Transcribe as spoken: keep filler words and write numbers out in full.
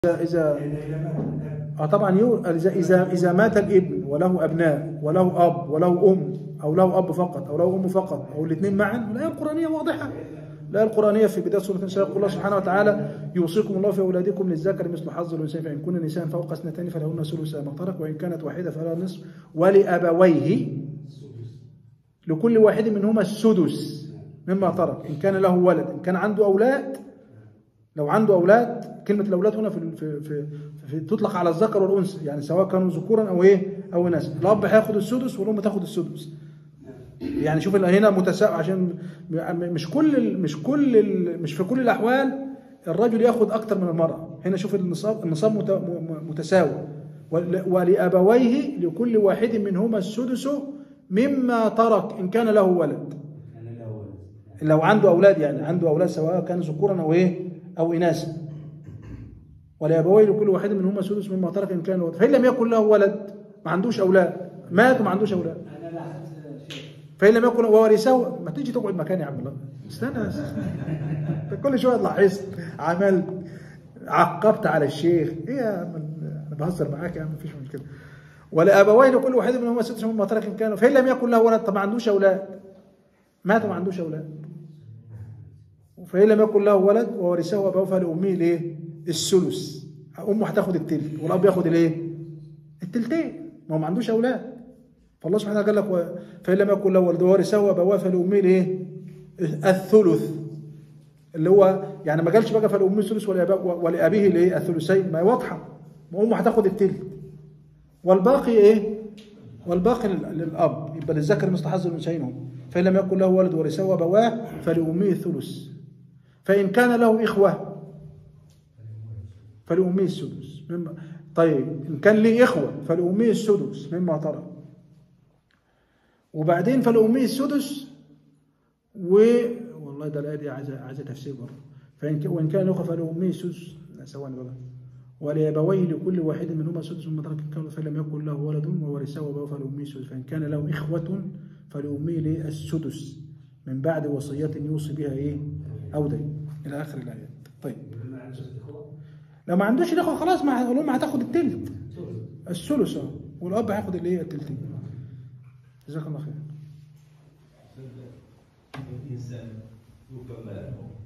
إذا اه طبعا يو... إذا إذا إذا مات الابن وله أبناء وله أب وله أم أو له أب فقط أو له أم فقط أو الاثنين معا، الآية القرآنية واضحة. الآية القرآنية في بداية سورة النساء يقول الله سبحانه وتعالى: يوصيكم الله في أولادكم للذكر مثل حظ الأنثيين، فإن كن نساء فوق اثنتين فلهن ثلث ما ترك وإن كانت واحدة فلها النصف ولأبويه لكل واحد منهما السدس مما ترك إن كان له ولد. إن كان عنده أولاد، لو عنده أولاد، كلمة الأولاد هنا في, في, في, في تطلق على الذكر والأنثى، يعني سواء كانوا ذكورا أو إيه أو إناثا. الأب هياخد السدس والأم تاخد السدس. يعني شوف هنا متساوي، عشان مش كل مش كل مش في كل الأحوال الرجل ياخد أكتر من المرأة. هنا شوف النصاب النصاب متساوي. ولأبويه لكل واحد منهما السدس مما ترك إن كان له ولد. لو عنده أولاد، يعني عنده أولاد سواء كان ذكورا أو إيه أو إناثا. ولأبويه لكل واحد منهما السدس مما ترك إن كان له ولد. فإن لم يكن له ولد، ما عندوش أولاد، مات وما عندوش أولاد، فإن لم يكن وورثه. ما تيجي تقعد مكاني يا عم الله، استنى كل شوية لاحظت عملت عقبت على الشيخ. إيه يا عم، أنا بهزر معاك يا عم، مفيش مشكلة. ولأبويه لكل واحد منهما السدس مما ترك إن كان، فإن لم يكن له ولد، طب ما عندوش أولاد، مات وما عندوش أولاد. فإن لم يكن له ولد وورثه أبوه فلأمه الإيه؟ الثلث. أمه هتاخد التلت والأب ياخد الإيه؟ التلتين، ما هو ما عندوش أولاد. فالله سبحانه وتعالى قال لك: فإن لم يكن له ولد وورثه أبواه فلأمه الإيه؟ الثلث. اللي هو يعني ما قالش بقى فلأمه الثلث ولأبيه الإيه؟ الثلثين، ما هي واضحة. ما أمه هتاخد التلت والباقي إيه؟ والباقي للأب، يبقى للذكر مثل حظ الأنثيين. فإن لم يكن له ولد وورثه أبواه فلأمه الثلث. فإن كان له إخوة فلأمه السدس. طيب إن كان لي إخوة فلأمه السدس مما ترك. وبعدين فلأمه السدس و والله ده الآية دي عايزة عايزة تفسير برضه. فإن وإن كان له إخوة فلأمه السدس. ثواني بقى. ولأبويه لكل واحد منهما السدس مما ترك إن كان، فإن لم يكن له ولد وورثه أبواه فلأمه السدس. فإن كان له إخوة فلأمه السدس من بعد وصية يوصي بها إيه أو دين، إلى آخر الآيات. طيب لو ما عندوش الإخوة خلاص، ما الأم هتاخد التلت الثلث، والأب هياخد الإيه التلتين. جزاك الله خير. الإنسان يكمل